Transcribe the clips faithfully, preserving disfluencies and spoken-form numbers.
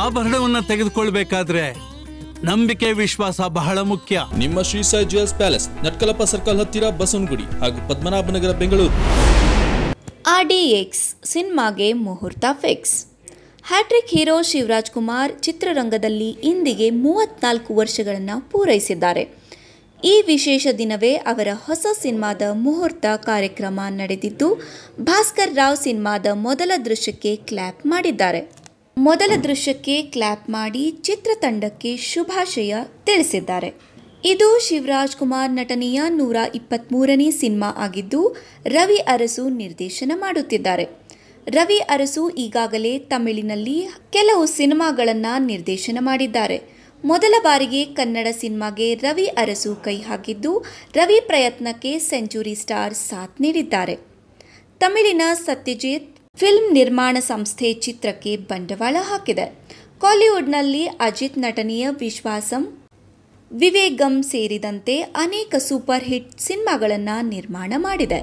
ಆಭರಣವನ್ನ ತೆಗೆದುಕೊಳ್ಳಬೇಕಾದ್ರೆ ನಂಬಿಕೆ ವಿಶ್ವಾಸ ಬಹಳ ಮುಖ್ಯ. ನಿಮ್ಮ Shri Sai jewels palace, Natkalappa circle ಹತ್ತಿರ ಬಸವನಗುಡಿ ಹಾಗೂ Padmanabhanagar, Bengaluru. R D X ಸಿನಿಮಾಗೆ ಮುಹೂರ್ತ fix. Hattrick hero Shivaraj Kumar ಚಿತ್ರರಂಗದಲ್ಲಿ ಇಂದಿಗೆ ಮೂವತ್ನಾಲ್ಕು ವರ್ಷಗಳನ್ನು ಪೂರೈಸಿದ್ದಾರೆ. ಈ ವಿಶೇಷ ದಿನವೇ ಅವರ ಹೊಸ ಸಿನಿಮಾದ ಮುಹೂರ್ತ ಕಾರ್ಯಕ್ರಮ ನಡೆದಿದ್ದು, ಭಾಸ್ಕರ್ ರಾವ್ ಸಿನಿಮಾದ ಮೊದಲ ದೃಶ್ಯಕ್ಕೆ ಕ್ಲಾಪ್ ಮಾಡಿದ್ದಾರೆ. ಮೊದಲ ದೃಶ್ಯಕ್ಕೆ ಕ್ಲಾಪ್ ಮಾಡಿ ಚಿತ್ರತಂಡಕ್ಕೆ ಶುಭಾಶಯ ತಿಳಿಸಿದ್ದಾರೆ. ಇದು ಶಿವರಾಜ್ ಕುಮಾರ್ ನಟನೆಯ ನೂರ ಇಪ್ಪತ್ತ್ಮೂರನೇ ಸಿನಿಮಾ ಆಗಿದ್ದು, ರವಿ ಅರಸು ನಿರ್ದೇಶನ ಮಾಡುತ್ತಿದ್ದಾರೆ. ರವಿ ಅರಸು ಈಗಾಗಲೇ ತಮಿಳಿನಲ್ಲಿ ಕೆಲವು ಸಿನಿಮಾಗಳನ್ನು ನಿರ್ದೇಶನ ಮಾಡಿದ್ದಾರೆ. ಮೊದಲ ಬಾರಿಗೆ ಕನ್ನಡ ಸಿನಿಮಾಗೆ ರವಿ ಅರಸು ಕೈ ಹಾಕಿದ್ದು, ರವಿ ಪ್ರಯತ್ನಕ್ಕೆ ಸೆಂಚುರಿ ಸ್ಟಾರ್ ಸಾಥ್ ನೀಡಿದ್ದಾರೆ. ತಮಿಳಿನ ಸತ್ಯಜಿತ್ ಫಿಲ್ಮ್ ನಿರ್ಮಾಣ ಸಂಸ್ಥೆ ಚಿತ್ರಕ್ಕೆ ಬಂಡವಾಳ ಹಾಕಿದೆ. ಕಾಲಿವುಡ್ನಲ್ಲಿ ಅಜಿತ್ ನಟನೆಯ ವಿಶ್ವಾಸಂ, ವಿವೇಗಂ ಸೇರಿದಂತೆ ಅನೇಕ ಸೂಪರ್ ಹಿಟ್ ಸಿನಿಮಾಗಳನ್ನು ನಿರ್ಮಾಣ ಮಾಡಿದೆ.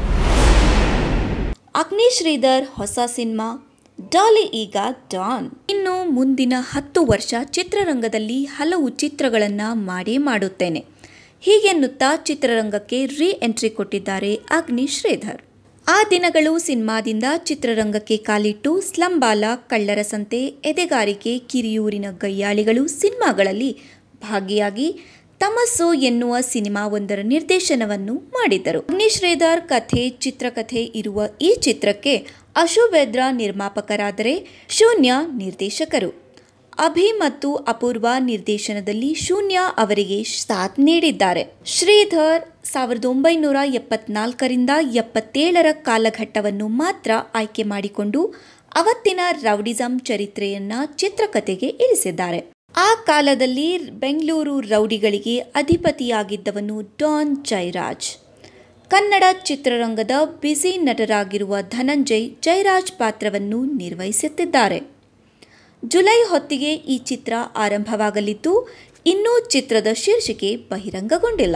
ಅಗ್ನಿ ಶ್ರೀಧರ್ ಹೊಸ ಸಿನಿಮಾ ಡಾಲಿ ಈಗ ಡಾನ್. ಇನ್ನು ಮುಂದಿನ ಹತ್ತು ವರ್ಷ ಚಿತ್ರರಂಗದಲ್ಲಿ ಹಲವು ಚಿತ್ರಗಳನ್ನು ಮಾಡೇ ಮಾಡುತ್ತೇನೆ ಹೀಗೆನ್ನುತ್ತಾ ಚಿತ್ರರಂಗಕ್ಕೆ ರೀ ಎಂಟ್ರಿ ಕೊಟ್ಟಿದ್ದಾರೆ ಅಗ್ನಿ ಶ್ರೀಧರ್. ಆ ದಿನಗಳು ಸಿನಿಮಾದಿಂದ ಚಿತ್ರರಂಗಕ್ಕೆ ಕಾಲಿಟ್ಟು ಸ್ಲಂಬಾಲ, ಕಳ್ಳರ ಸಂತೆ, ಎದೆಗಾರಿಕೆ, ಕಿರಿಯೂರಿನ ಗಯ್ಯಾಳಿಗಳು ಸಿನಿಮಾಗಳಲ್ಲಿ ಭಾಗಿಯಾಗಿ ತಮಸ್ಸು ಎನ್ನುವ ಸಿನಿಮಾವೊಂದರ ನಿರ್ದೇಶನವನ್ನು ಮಾಡಿದ್ದರು. ಅಗ್ನಿ ಶ್ರೀಧರ್ ಕಥೆ, ಚಿತ್ರಕಥೆ ಇರುವ ಈ ಚಿತ್ರಕ್ಕೆ ಅಶೋಭೆದ್ರಾ ನಿರ್ಮಾಪಕರಾದರೆ ಶೂನ್ಯ ನಿರ್ದೇಶಕರು. ಅಭಿ ಮತ್ತು ಅಪೂರ್ವ ನಿರ್ದೇಶನದಲ್ಲಿ ಶೂನ್ಯ ಅವರಿಗೆ ಸಾಥ್ ನೀಡಿದ್ದಾರೆ. ಶ್ರೀಧರ್ ಸಾವಿರದ ಒಂಬೈನೂರ ಎಪ್ಪತ್ನಾಲ್ಕರಿಂದ ಎಪ್ಪತ್ತೇಳರ ಕಾಲಘಟ್ಟವನ್ನು ಮಾತ್ರ ಆಯ್ಕೆ ಮಾಡಿಕೊಂಡು ಅವತ್ತಿನ ರೌಡಿಸಂ ಚರಿತ್ರೆಯನ್ನ ಚಿತ್ರಕಥೆಗೆ ಇರಿಸಿದ್ದಾರೆ. ಆ ಕಾಲದಲ್ಲಿ ಬೆಂಗಳೂರು ರೌಡಿಗಳಿಗೆ ಅಧಿಪತಿಯಾಗಿದ್ದವನು ಡಾನ್ ಜಯರಾಜ್. ಕನ್ನಡ ಚಿತ್ರರಂಗದ ಬ್ಯುಸಿ ನಟರಾಗಿರುವ ಧನಂಜಯ್ ಜಯರಾಜ್ ಪಾತ್ರವನ್ನು ನಿರ್ವಹಿಸುತ್ತಿದ್ದಾರೆ. ಜುಲೈ ಹೊತ್ತಿಗೆ ಈ ಚಿತ್ರ ಆರಂಭವಾಗಲಿದ್ದು, ಇನ್ನೂ ಚಿತ್ರದ ಶೀರ್ಷಿಕೆ ಬಹಿರಂಗಗೊಂಡಿಲ್ಲ.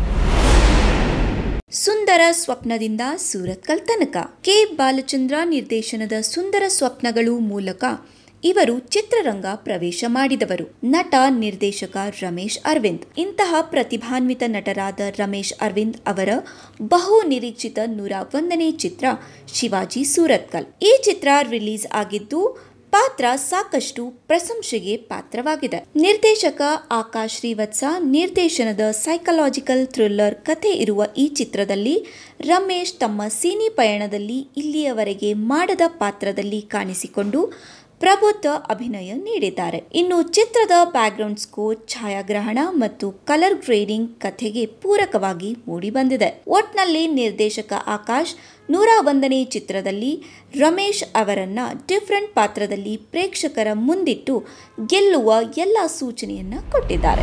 ಸುಂದರ ಸ್ವಪ್ನದಿಂದ ಸೂರತ್ಕಲ್ ತನಕ. ಕೆ ಬಾಲಚಂದ್ರ ನಿರ್ದೇಶನದ ಸುಂದರ ಸ್ವಪ್ನಗಳು ಮೂಲಕ ಇವರು ಚಿತ್ರರಂಗ ಪ್ರವೇಶ ಮಾಡಿದವರು. ನಟ ನಿರ್ದೇಶಕ ರಮೇಶ್ ಅರವಿಂದ್. ಇಂತಹ ಪ್ರತಿಭಾನ್ವಿತ ನಟರಾದ ರಮೇಶ್ ಅರವಿಂದ್ ಅವರ ಬಹು ನಿರೀಕ್ಷಿತ ನೂರ ಒಂದನೇ ಚಿತ್ರ ಶಿವಾಜಿ ಸೂರತ್ಕಲ್. ಈ ಚಿತ್ರ ರಿಲೀಸ್ ಆಗಿದ್ದು, ಪಾತ್ರ ಸಾಕಷ್ಟು ಪ್ರಶಂಸೆಗೆ ಪಾತ್ರವಾಗಿದೆ. ನಿರ್ದೇಶಕ ಆಕಾಶ್ ಶ್ರೀವತ್ಸ ನಿರ್ದೇಶನದ ಸೈಕಲಾಜಿಕಲ್ ಥ್ರಿಲ್ಲರ್ ಕಥೆ ಇರುವ ಈ ಚಿತ್ರದಲ್ಲಿ ರಮೇಶ್ ತಮ್ಮ ಸಿನಿ ಪಯಣದಲ್ಲಿ ಇಲ್ಲಿಯವರೆಗೆ ಮಾಡದ ಪಾತ್ರದಲ್ಲಿ ಕಾಣಿಸಿಕೊಂಡು ಪ್ರಬುದ್ಧ ಅಭಿನಯ ನೀಡಿದ್ದಾರೆ. ಇನ್ನು ಚಿತ್ರದ ಬ್ಯಾಕ್ಗ್ರೌಂಡ್ ಸ್ಕೋರ್, ಛಾಯಾಗ್ರಹಣ ಮತ್ತು ಕಲರ್ ಗ್ರೇಡಿಂಗ್ ಕಥೆಗೆ ಪೂರಕವಾಗಿ ಮೂಡಿಬಂದಿದೆ. ಒಟ್ನಲ್ಲಿ ನಿರ್ದೇಶಕ ಆಕಾಶ್ ನೂರ ಒಂದನೇ ಚಿತ್ರದಲ್ಲಿ ರಮೇಶ್ ಅವರನ್ನ ಡಿಫರೆಂಟ್ ಪಾತ್ರದಲ್ಲಿ ಪ್ರೇಕ್ಷಕರ ಮುಂದಿಟ್ಟು ಗೆಲ್ಲುವ ಎಲ್ಲ ಸೂಚನೆಯನ್ನ ಕೊಟ್ಟಿದ್ದಾರೆ.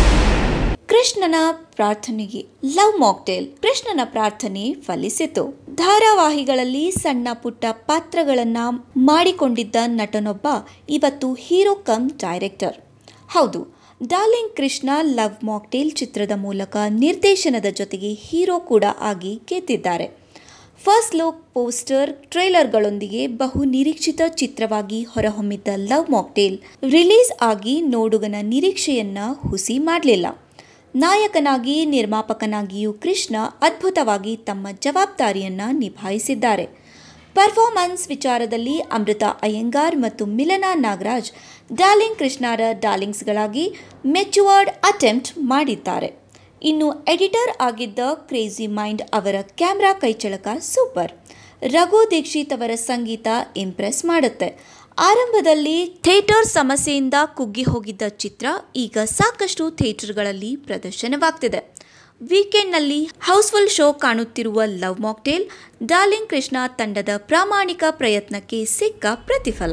ಕೃಷ್ಣನ ಪ್ರಾರ್ಥನೆಗೆ ಲವ್ ಮಾಕ್ಟೇಲ್. ಕೃಷ್ಣನ ಪ್ರಾರ್ಥನೆ ಫಲಿಸಿತು. ಧಾರಾವಾಹಿಗಳಲ್ಲಿ ಸಣ್ಣ ಪುಟ್ಟ ಪಾತ್ರಗಳನ್ನ ಮಾಡಿಕೊಂಡಿದ್ದ ನಟನೊಬ್ಬ ಇವತ್ತು ಹೀರೋ ಕಮ್ ಡೈರೆಕ್ಟರ್. ಹೌದು, ಡಾರ್ಲಿಂಗ್ ಕೃಷ್ಣ ಲವ್ ಮಾಕ್ಟೇಲ್ ಚಿತ್ರದ ಮೂಲಕ ನಿರ್ದೇಶನದ ಜೊತೆಗೆ ಹೀರೋ ಕೂಡ ಆಗಿ ಗೆದ್ದಿದ್ದಾರೆ. ಫಸ್ಟ್ ಲುಕ್, ಪೋಸ್ಟರ್, ಟ್ರೇಲರ್ಗಳೊಂದಿಗೆ ಬಹು ನಿರೀಕ್ಷಿತ ಚಿತ್ರವಾಗಿ ಹೊರಹೊಮ್ಮಿದ್ದ ಲವ್ ಮಾಕ್ಟೇಲ್ ರಿಲೀಸ್ ಆಗಿ ನೋಡುಗನ ನಿರೀಕ್ಷೆಯನ್ನ ಹುಸಿ ಮಾಡಲಿಲ್ಲ. ನಾಯಕನಾಗಿ ನಿರ್ಮಾಪಕನಾಗಿಯೂ ಕೃಷ್ಣ ಅದ್ಭುತವಾಗಿ ತಮ್ಮ ಜವಾಬ್ದಾರಿಯನ್ನ ನಿಭಾಯಿಸಿದ್ದಾರೆ. ಪರ್ಫಾರ್ಮೆನ್ಸ್ ವಿಚಾರದಲ್ಲಿ ಅಮೃತಾ ಅಯ್ಯಂಗಾರ್ ಮತ್ತು ಮಿಲನಾ ನಾಗರಾಜ್ ಡಾರ್ಲಿಂಗ್ ಕೃಷ್ಣರ ಡಾರ್ಲಿಂಗ್ಸ್ಗಳಾಗಿ ಮೆಚುವರ್ಡ್ ಅಟೆಂಪ್ಟ್ ಮಾಡಿದ್ದಾರೆ. ಇನ್ನು ಎಡಿಟರ್ ಆಗಿದ್ದ ಕ್ರೇಜಿ ಮೈಂಡ್ ಅವರ ಕ್ಯಾಮ್ರಾ ಕೈಚಳಕ ಸೂಪರ್. ರಘು ದೀಕ್ಷಿತ್ ಅವರ ಸಂಗೀತ ಇಂಪ್ರೆಸ್ ಮಾಡುತ್ತೆ. ಆರಂಭದಲ್ಲಿ ಥಿಯೇಟರ್ ಸಮಸ್ಯೆಯಿಂದ ಕುಗ್ಗಿ ಹೋಗಿದ್ದ ಚಿತ್ರ ಈಗ ಸಾಕಷ್ಟು ಥಿಯೇಟರ್ಗಳಲ್ಲಿ ಪ್ರದರ್ಶನವಾಗ್ತಿದೆ. ವೀಕೆಂಡ್ನಲ್ಲಿ ಹೌಸ್ಫುಲ್ ಶೋ ಕಾಣುತ್ತಿರುವ ಲವ್ ಮಾಕ್ಟೇಲ್ ಡಾರ್ಲಿಂಗ್ ಕೃಷ್ಣ ತಂಡದ ಪ್ರಾಮಾಣಿಕ ಪ್ರಯತ್ನಕ್ಕೆ ಸಿಕ್ಕ ಪ್ರತಿಫಲ.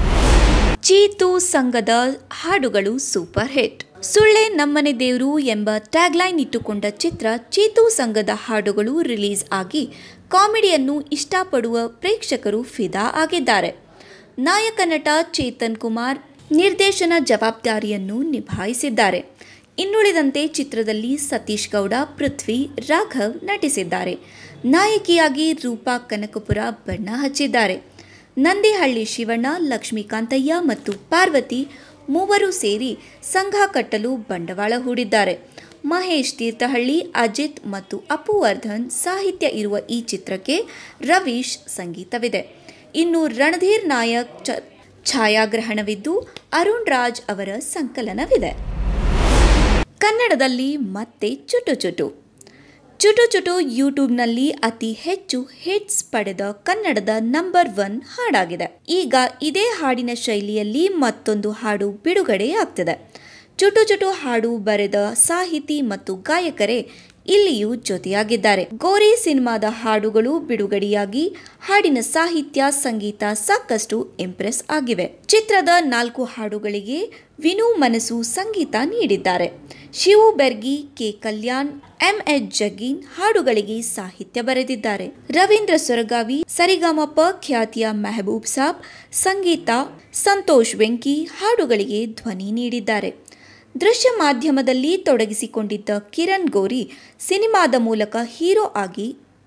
ಚೀತು ಸಂಘದ ಹಾಡುಗಳು ಸೂಪರ್ ಹಿಟ್. ಸುಳ್ಳೆ ನಮ್ಮನೆ ದೇವರು ಎಂಬ ಟ್ಯಾಗ್ಲೈನ್ ಇಟ್ಟುಕೊಂಡ ಚಿತ್ರ ಚೀತು ಸಂಘದ ಹಾಡುಗಳು ರಿಲೀಸ್ ಆಗಿ ಕಾಮಿಡಿಯನ್ನು ಇಷ್ಟಪಡುವ ಪ್ರೇಕ್ಷಕರು ಫಿದಾ ಆಗಿದ್ದಾರೆ. ನಾಯಕ ನಟ ಚೇತನ್ ಕುಮಾರ್ ನಿರ್ದೇಶನ ಜವಾಬ್ದಾರಿಯನ್ನು ನಿಭಾಯಿಸಿದ್ದಾರೆ. ಇನ್ನುಳಿದಂತೆ ಚಿತ್ರದಲ್ಲಿ ಸತೀಶ್ ಗೌಡ, ಪೃಥ್ವಿ, ರಾಘವ್ ನಟಿಸಿದ್ದಾರೆ. ನಾಯಕಿಯಾಗಿ ರೂಪಾ ಕನಕಪುರ ಬಣ್ಣ ಹಚ್ಚಿದ್ದಾರೆ. ನಂದಿಹಳ್ಳಿ ಶಿವಣ್ಣ, ಲಕ್ಷ್ಮೀಕಾಂತಯ್ಯ ಮತ್ತು ಪಾರ್ವತಿ ಮೂವರು ಸೇರಿ ಸಂಘ ಕಟ್ಟಲು ಬಂಡವಾಳ ಹೂಡಿದ್ದಾರೆ. ಮಹೇಶ್ ತೀರ್ಥಹಳ್ಳಿ, ಅಜಿತ್ ಮತ್ತು ಅಪುವರ್ಧನ್ ಸಾಹಿತ್ಯ ಇರುವ ಈ ಚಿತ್ರಕ್ಕೆ ರವೀಶ್ ಸಂಗೀತವಿದೆ. ಇನ್ನು ರಣಧೀರ್ ನಾಯಕ್ ಚ ಛಾಯಾಗ್ರಹಣವಿದ್ದು ಅರುಣ್ ರಾಜ್ ಅವರ ಸಂಕಲನವಿದೆ. ಕನ್ನಡದಲ್ಲಿ ಮತ್ತೆ ಚುಟು ಚುಟು ಚುಟು ಚುಟು ಯೂಟ್ಯೂಬ್ನಲ್ಲಿ ಅತಿ ಹೆಚ್ಚು ಹಿಟ್ಸ್ ಪಡೆದ ಕನ್ನಡದ ನಂಬರ್ ಒನ್ ಹಾಡಾಗಿದೆ. ಈಗ ಇದೇ ಹಾಡಿನ ಶೈಲಿಯಲ್ಲಿ ಮತ್ತೊಂದು ಹಾಡು ಬಿಡುಗಡೆಯಾಗ್ತಿದೆ. ಚುಟು ಚುಟು ಹಾಡು ಬರೆದ ಸಾಹಿತಿ ಮತ್ತು ಗಾಯಕರೇ ಇಲ್ಲಿಯೂ ಜೊತೆಯಾಗಿದ್ದಾರೆ. ಗೋರಿ ಸಿನಿಮಾದ ಹಾಡುಗಳು ಬಿಡುಗಡೆಯಾಗಿ ಹಾಡಿನ ಸಾಹಿತ್ಯ, ಸಂಗೀತ ಸಾಕಷ್ಟು ಇಂಪ್ರೆಸ್ ಆಗಿವೆ. ಚಿತ್ರದ ನಾಲ್ಕು ಹಾಡುಗಳಿಗೆ ವಿನು ಮನಸು ಸಂಗೀತ ನೀಡಿದ್ದಾರೆ. Shivu Bergi, K Kalyan, M H ಜಗ್ಗೀನ್ ಹಾಡುಗಳಿಗೆ ಸಾಹಿತ್ಯ ಬರೆದಿದ್ದಾರೆ. ರವೀಂದ್ರ ಸೊರಗಾವಿ, ಸರಿಗಮಪ ಖ್ಯಾತಿಯ ಮೆಹಬೂಬ್ ಸಾಬ್, ಸಂಗೀತ ಸಂತೋಷ್ ವೆಂಕಿ ಹಾಡುಗಳಿಗೆ ಧ್ವನಿ ನೀಡಿದ್ದಾರೆ. ದೃಶ್ಯ ಮಾಧ್ಯಮದಲ್ಲಿ ತೊಡಗಿಸಿಕೊಂಡಿದ್ದ ಕಿರಣ್ ಗೋರಿ ಸಿನಿಮಾದ ಮೂಲಕ ಹೀರೋ ಆಗಿ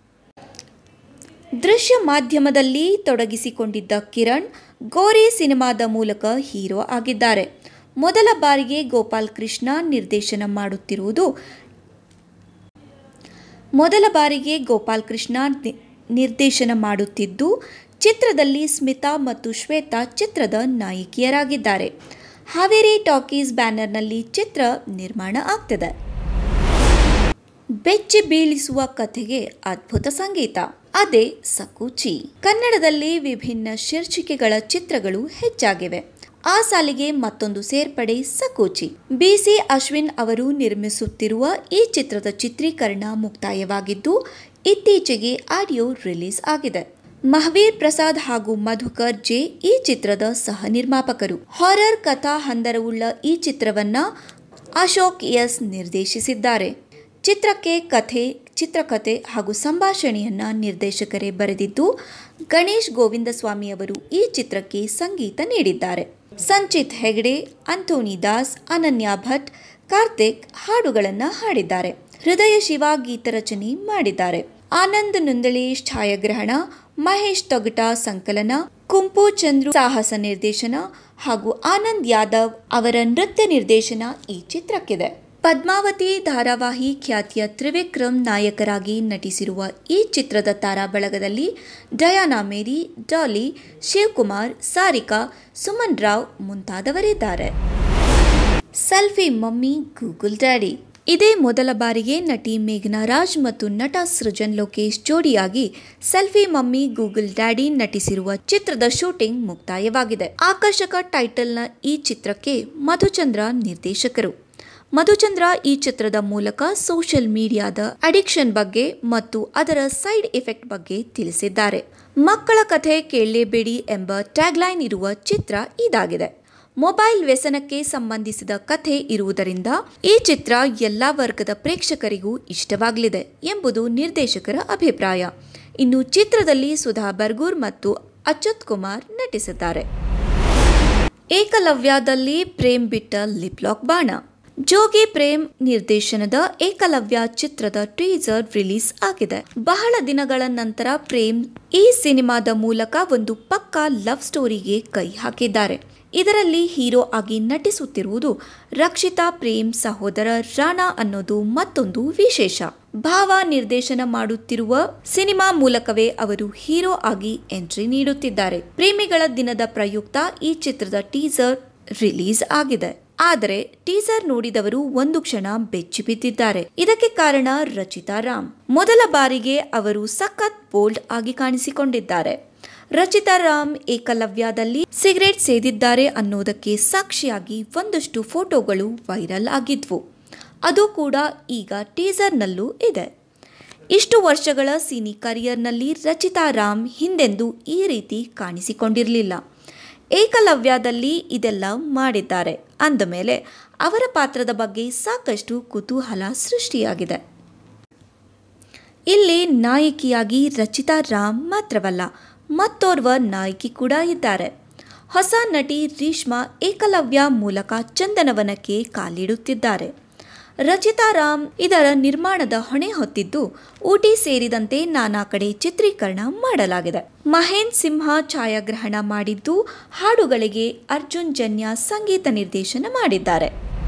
ದೃಶ್ಯ ಮಾಧ್ಯಮದಲ್ಲಿ ತೊಡಗಿಸಿಕೊಂಡಿದ್ದ ಕಿರಣ್ ಗೋರಿ ಸಿನಿಮಾದ ಮೂಲಕ ಹೀರೋ ಆಗಿದ್ದಾರೆ. ಮೊದಲ ಬಾರಿಗೆ ಗೋಪಾಲ್ ಕೃಷ್ಣ ನಿರ್ದೇಶನ ಮಾಡುತ್ತಿರುವುದು ಮೊದಲ ಬಾರಿಗೆ ಗೋಪಾಲ್ ಕೃಷ್ಣ ನಿರ್ದೇಶನ ಮಾಡುತ್ತಿದ್ದು ಚಿತ್ರದಲ್ಲಿ ಸ್ಮಿತಾ ಮತ್ತು ಶ್ವೇತಾ ಚಿತ್ರದ ನಾಯಕಿಯರಾಗಿದ್ದಾರೆ. ಹಾವೇರಿ ಟಾಕೀಸ್ ಬ್ಯಾನರ್ನಲ್ಲಿ ಚಿತ್ರ ನಿರ್ಮಾಣ ಆಗ್ತಿದೆ. ಬೆಚ್ಚಿ ಬೀಳಿಸುವ ಕಥೆಗೆ ಅದ್ಭುತ ಸಂಗೀತ, ಅದೇ ಸಕೂಚಿ. ಕನ್ನಡದಲ್ಲಿ ವಿಭಿನ್ನ ಶೀರ್ಷಿಕೆಗಳ ಚಿತ್ರಗಳು ಹೆಚ್ಚಾಗಿವೆ. ಆ ಸಾಲಿಗೆ ಮತ್ತೊಂದು ಸೇರ್ಪಡೆ ಸಕೂಚಿ. ಬಿಸಿ ಅಶ್ವಿನ್ ಅವರು ನಿರ್ಮಿಸುತ್ತಿರುವ ಈ ಚಿತ್ರದ ಚಿತ್ರೀಕರಣ ಮುಕ್ತಾಯವಾಗಿದ್ದು ಇತ್ತೀಚೆಗೆ ಆಡಿಯೋ ರಿಲೀಸ್ ಆಗಿದೆ. ಮಹವೀರ್ ಪ್ರಸಾದ್ ಹಾಗೂ ಮಧುಕರ್ ಜೆ ಈ ಚಿತ್ರದ ಸಹ ನಿರ್ಮಾಪಕರು. ಹಾರರ್ ಕಥಾ ಹಂದರವುಳ್ಳ ಈ ಚಿತ್ರವನ್ನ ಅಶೋಕ್ ಎಸ್ ನಿರ್ದೇಶಿಸಿದ್ದಾರೆ. ಚಿತ್ರಕ್ಕೆ ಕಥೆ, ಚಿತ್ರಕಥೆ ಹಾಗೂ ಸಂಭಾಷಣೆಯನ್ನ ನಿರ್ದೇಶಕರೇ ಬರೆದಿದ್ದು ಗಣೇಶ್ ಗೋವಿಂದಸ್ವಾಮಿ ಅವರು ಈ ಚಿತ್ರಕ್ಕೆ ಸಂಗೀತ ನೀಡಿದ್ದಾರೆ. ಸಂಚಿತ್ ಹೆಗ್ಡೆ, ಅಂಥೋನಿ ದಾಸ್, ಅನನ್ಯ ಭಟ್, ಕಾರ್ತಿಕ್ ಹಾಡುಗಳನ್ನು ಹಾಡಿದ್ದಾರೆ. ಹೃದಯ ಶಿವ ಗೀತರಚನೆ ಮಾಡಿದ್ದಾರೆ. ಆನಂದ್ ನುಂದಳೇಶ್ ಛಾಯಾಗ್ರಹಣ, ಮಹೇಶ್ ತೊಗಟ ಸಂಕಲನ, ಕುಂಪು ಚಂದ್ರು ಸಾಹಸ ನಿರ್ದೇಶನ ಹಾಗೂ ಆನಂದ್ ಯಾದವ್ ಅವರ ನೃತ್ಯ ನಿರ್ದೇಶನ ಈ ಚಿತ್ರಕ್ಕಿದೆ. ಪದ್ಮಾವತಿ ಧಾರಾವಾಹಿ ಖ್ಯಾತಿಯ ತ್ರಿವಿಕ್ರಮ್ ನಾಯಕರಾಗಿ ನಟಿಸಿರುವ ಈ ಚಿತ್ರದ ತಾರಾ ಬಳಗದಲ್ಲಿ Diana Mary, Dolly, Shivakumar, Sarika, Suman Rao ಮುಂತಾದವರಿದ್ದಾರೆ. Selfie mummy Google daddy. ಇದೇ ಮೊದಲ ಬಾರಿಗೆ ನಟಿ ಮೇಘನಾ ರಾಜ್ ಮತ್ತು ನಟ ಸೃಜನ್ ಲೋಕೇಶ್ ಜೋಡಿಯಾಗಿ ಸೆಲ್ಫಿ ಮಮ್ಮಿ ಗೂಗಲ್ ಡ್ಯಾಡಿ ನಟಿಸಿರುವ ಚಿತ್ರದ ಶೂಟಿಂಗ್ ಮುಕ್ತಾಯವಾಗಿದೆ. ಆಕರ್ಷಕ ಟೈಟಲ್ನ ಈ ಚಿತ್ರಕ್ಕೆ ಮಧುಚಂದ್ರ ನಿರ್ದೇಶಕರು. ಮಧುಚಂದ್ರ ಈ ಚಿತ್ರದ ಮೂಲಕ ಸೋಷಿಯಲ್ ಮೀಡಿಯಾದ ಅಡಿಕ್ಷನ್ ಬಗ್ಗೆ ಮತ್ತು ಅದರ ಸೈಡ್ ಎಫೆಕ್ಟ್ ಬಗ್ಗೆ ತಿಳಿಸಿದ್ದಾರೆ. ಮಕ್ಕಳ ಕಥೆ ಕೇಳಲೇಬೇಡಿ ಎಂಬ ಟ್ಯಾಗ್ಲೈನ್ ಇರುವ ಚಿತ್ರ ಇದಾಗಿದೆ. ಮೊಬೈಲ್ ವ್ಯಸನಕ್ಕೆ ಸಂಬಂಧಿಸಿದ ಕಥೆ ಇರುವುದರಿಂದ ಈ ಚಿತ್ರ ಎಲ್ಲಾ ವರ್ಗದ ಪ್ರೇಕ್ಷಕರಿಗೂ ಇಷ್ಟವಾಗಲಿದೆ ಎಂಬುದು ನಿರ್ದೇಶಕರ ಅಭಿಪ್ರಾಯ. ಇನ್ನು ಚಿತ್ರದಲ್ಲಿ ಸುಧಾ ಬರ್ಗೂರ್ ಮತ್ತು ಅಚ್ಯುತ್ ಕುಮಾರ್ ನಟಿಸಿದ್ದಾರೆ. ಏಕಲವ್ಯದಲ್ಲಿ ಪ್ರೇಮ್ ಬಿಟ್ಟ ಲಿಪ್ಲಾಕ್ ಬಾಣ. ಜೋಗಿ ಪ್ರೇಮ್ ನಿರ್ದೇಶನದ ಏಕಲವ್ಯ ಚಿತ್ರದ ಟೀಸರ್ ರಿಲೀಸ್ ಆಗಿದೆ. ಬಹಳ ದಿನಗಳ ನಂತರ ಪ್ರೇಮ್ ಈ ಸಿನಿಮಾದ ಮೂಲಕ ಒಂದು ಪಕ್ಕಾ ಲವ್ ಸ್ಟೋರಿಗೆ ಕೈ ಹಾಕಿದ್ದಾರೆ. ಇದರಲ್ಲಿ ಹೀರೋ ಆಗಿ ನಟಿಸುತ್ತಿರುವುದು ರಕ್ಷಿತಾ ಪ್ರೇಮ್ ಸಹೋದರ ರಾಣಾ ಅನ್ನೋದು ಮತ್ತೊಂದು ವಿಶೇಷ. ಭಾವ ನಿರ್ದೇಶನ ಮಾಡುತ್ತಿರುವ ಸಿನಿಮಾ ಮೂಲಕವೇ ಅವರು ಹೀರೋ ಆಗಿ ಎಂಟ್ರಿ ನೀಡುತ್ತಿದ್ದಾರೆ. ಪ್ರೇಮಿಗಳ ದಿನದ ಪ್ರಯುಕ್ತ ಈ ಚಿತ್ರದ ಟೀಸರ್ ರಿಲೀಸ್ ಆಗಿದೆ. ಆದರೆ ಟೀಸರ್ ನೋಡಿದವರು ಒಂದು ಕ್ಷಣ ಬೆಚ್ಚಿ ಬಿದ್ದಿದ್ದಾರೆ. ಇದಕ್ಕೆ ಕಾರಣ ರಚಿತಾ ರಾಮ್. ಮೊದಲ ಬಾರಿಗೆ ಅವರು ಸಖತ್ ಬೋಲ್ಡ್ ಆಗಿ ಕಾಣಿಸಿಕೊಂಡಿದ್ದಾರೆ. ರಚಿತಾ ರಾಮ್ ಏಕಲವ್ಯದಲ್ಲಿ ಸಿಗರೇಟ್ ಸೇದಿದ್ದಾರೆ ಅನ್ನೋದಕ್ಕೆ ಸಾಕ್ಷಿಯಾಗಿ ಒಂದಷ್ಟು ಫೋಟೋಗಳು ವೈರಲ್ ಆಗಿದ್ವು. ಅದು ಕೂಡ ಈಗ ಟೀಸರ್ನಲ್ಲೂ ಇದೆ. ಇಷ್ಟು ವರ್ಷಗಳ ಸಿನಿ ಕರಿಯರ್ನಲ್ಲಿ ರಚಿತಾ ರಾಮ್ ಹಿಂದೆಂದೂ ಈ ರೀತಿ ಕಾಣಿಸಿಕೊಂಡಿರಲಿಲ್ಲ. ಏಕಲವ್ಯದಲ್ಲಿ ಇದೆಲ್ಲ ಮಾಡಿದ್ದಾರೆ ಅಂದಮೇಲೆ ಅವರ ಪಾತ್ರದ ಬಗ್ಗೆ ಸಾಕಷ್ಟು ಕುತೂಹಲ ಸೃಷ್ಟಿಯಾಗಿದೆ. ಇಲ್ಲಿ ನಾಯಕಿಯಾಗಿ ರಚಿತಾ ರಾಮ್ ಮಾತ್ರವಲ್ಲ, ಮತ್ತೋರ್ವ ನಾಯಕಿ ಕೂಡ ಇದ್ದಾರೆ. ಹೊಸ ನಟಿ ರೇಷ್ಮಾ ಏಕಲವ್ಯ ಮೂಲಕ ಚಂದನವನಕ್ಕೆ ಕಾಲಿಡುತ್ತಿದ್ದಾರೆ. ರಚಿತಾ ರಾಮ್ ಇದರ ನಿರ್ಮಾಣದ ಹೊಣೆ ಹೊತ್ತಿದ್ದು ಊಟಿ ಸೇರಿದಂತೆ ನಾನಾ ಕಡೆ ಚಿತ್ರೀಕರಣ ಮಾಡಲಾಗಿದೆ. ಮಹೇಂದ್ರ ಸಿಂಹ ಛಾಯಾಗ್ರಹಣ ಮಾಡಿದ್ದು, ಹಾಡುಗಳಿಗೆ ಅರ್ಜುನ್ ಜನ್ಯ ಸಂಗೀತ ನಿರ್ದೇಶನ ಮಾಡಿದ್ದಾರೆ.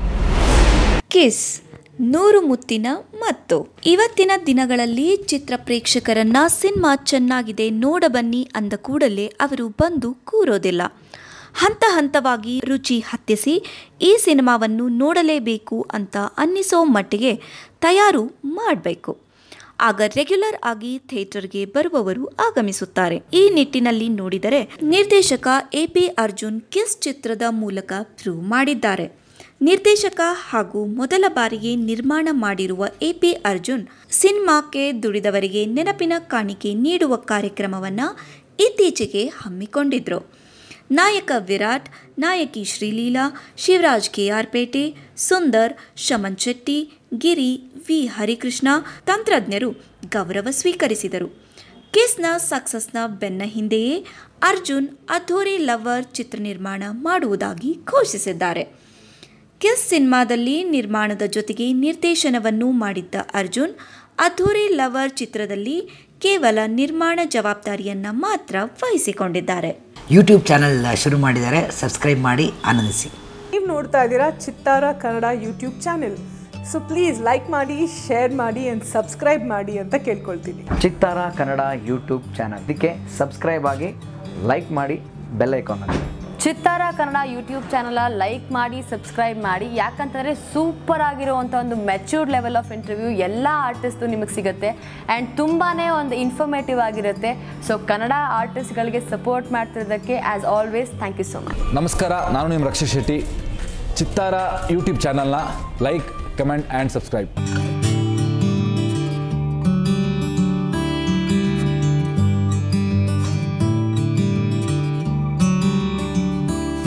ಕಿಸ್ ನೂರು ಮುತ್ತಿನ ಮತ್ತು ಇವತ್ತಿನ ದಿನಗಳಲ್ಲಿ ಚಿತ್ರ ಪ್ರೇಕ್ಷಕರನ್ನ ಸಿನಿಮಾ ಚೆನ್ನಾಗಿದೆ ನೋಡಬನ್ನಿ ಅಂದ ಕೂಡಲೇ ಅವರು ಬಂದು ಕೂರೋದಿಲ್ಲ. ಹಂತ ಹಂತವಾಗಿ ರುಚಿ ಹತ್ತಿಸಿ ಈ ಸಿನಿಮಾವನ್ನು ನೋಡಲೇಬೇಕು ಅಂತ ಅನ್ನಿಸೋ ಮಟ್ಟಿಗೆ ತಯಾರು ಮಾಡಬೇಕು. ಆಗ ರೆಗ್ಯುಲರ್ ಆಗಿ ಥಿಯೇಟರ್ಗೆ ಬರುವವರು ಆಗಮಿಸುತ್ತಾರೆ. ಈ ನಿಟ್ಟಿನಲ್ಲಿ ನೋಡಿದರೆ ನಿರ್ದೇಶಕ ಎ ಪಿ ಅರ್ಜುನ್ ಕಿಸ್ ಚಿತ್ರದ ಮೂಲಕ ಪ್ರೂವ್ ಮಾಡಿದ್ದಾರೆ. ನಿರ್ದೇಶಕ ಹಾಗೂ ಮೊದಲ ಬಾರಿಗೆ ನಿರ್ಮಾಣ ಮಾಡಿರುವ ಎ ಪಿ ಅರ್ಜುನ್ ಸಿನಿಮಾಕ್ಕೆ ದುಡಿದವರಿಗೆ ನೆನಪಿನ ಕಾಣಿಕೆ ನೀಡುವ ಕಾರ್ಯಕ್ರಮವನ್ನು ಇತ್ತೀಚೆಗೆ ಹಮ್ಮಿಕೊಂಡಿದ್ರು. ನಾಯಕ ವಿರಾಟ್, ನಾಯಕಿ Sreeleela, Shivraj K R Pete, Sundar, Shaman Shetty, Giri, V Harikrishna ತಂತ್ರಜ್ಞರು ಗೌರವ ಸ್ವೀಕರಿಸಿದರು. ಕಿಸ್ನ ಸಕ್ಸಸ್ನ ಬೆನ್ನ ಹಿಂದೆಯೇ ಅರ್ಜುನ್ ಅಧೂರಿ ಲವರ್ ಚಿತ್ರ ನಿರ್ಮಾಣ ಮಾಡುವುದಾಗಿ ಘೋಷಿಸಿದ್ದಾರೆ. ಕಿಸ್ ಸಿನಿಮಾದಲ್ಲಿ ನಿರ್ಮಾಣದ ಜೊತೆಗೆ ನಿರ್ದೇಶನವನ್ನು ಮಾಡಿದ್ದ ಅರ್ಜುನ್ ಅಧೂರಿ ಲವರ್ ಚಿತ್ರದಲ್ಲಿ ಕೇವಲ ನಿರ್ಮಾಣ ಜವಾಬ್ದಾರಿಯನ್ನು ಮಾತ್ರ ವಹಿಸಿಕೊಂಡಿದ್ದಾರೆ. ಯೂಟ್ಯೂಬ್ ಚಾನಲ್ ಶುರು ಮಾಡಿದ್ದಾರೆ, ಸಬ್ಸ್ಕ್ರೈಬ್ ಮಾಡಿ ಆನಂದಿಸಿ. ನೀವು ನೋಡ್ತಾ ಇದ್ದೀರಾ Chittara Kannada YouTube channel. So please like ಮಾಡಿ, ಶೇರ್ ಮಾಡಿ ಆ್ಯಂಡ್ ಸಬ್ಸ್ಕ್ರೈಬ್ ಮಾಡಿ ಅಂತ ಕೇಳ್ಕೊಳ್ತೀನಿ. ಚಿತ್ತಾರ ಕನ್ನಡ ಯೂಟ್ಯೂಬ್ ಚಾನಲ್, ಅದಕ್ಕೆ ಸಬ್ಸ್ಕ್ರೈಬ್ ಆಗಿ, ಲೈಕ್ ಮಾಡಿ, ಬೆಲ್ ಐಕಾನ್ ಆಗಿ. Chittara Kannada YouTube channel like ಮಾಡಿ, ಸಬ್ಸ್ಕ್ರೈಬ್ ಮಾಡಿ. ಯಾಕಂತಂದರೆ ಸೂಪರ್ ಆಗಿರುವಂಥ ಒಂದು ಮೆಚ್ಯೂರ್ಡ್ ಲೆವೆಲ್ ಆಫ್ ಇಂಟರ್ವ್ಯೂ ಎಲ್ಲ ಆರ್ಟಿಸ್ಟು ನಿಮಗೆ ಸಿಗುತ್ತೆ ಆ್ಯಂಡ್ ತುಂಬಾ ಒಂದು ಇನ್ಫಾರ್ಮೇಟಿವ್ ಆಗಿರುತ್ತೆ. ಸೊ ಕನ್ನಡ ಆರ್ಟಿಸ್ಟ್ಗಳಿಗೆ ಸಪೋರ್ಟ್ ಮಾಡ್ತಿರೋದಕ್ಕೆ as always thank you so much. ನಮಸ್ಕಾರ, ನಾನು ನಿಮ್ಮ ರಕ್ಷಿತ್ ಶೆಟ್ಟಿ. ಚಿತ್ತಾರ ಯೂಟ್ಯೂಬ್ ಚಾನಲ್ನ ಲೈಕ್, ಕಮೆಂಟ್ ಆ್ಯಂಡ್ ಸಬ್ಸ್ಕ್ರೈಬ್.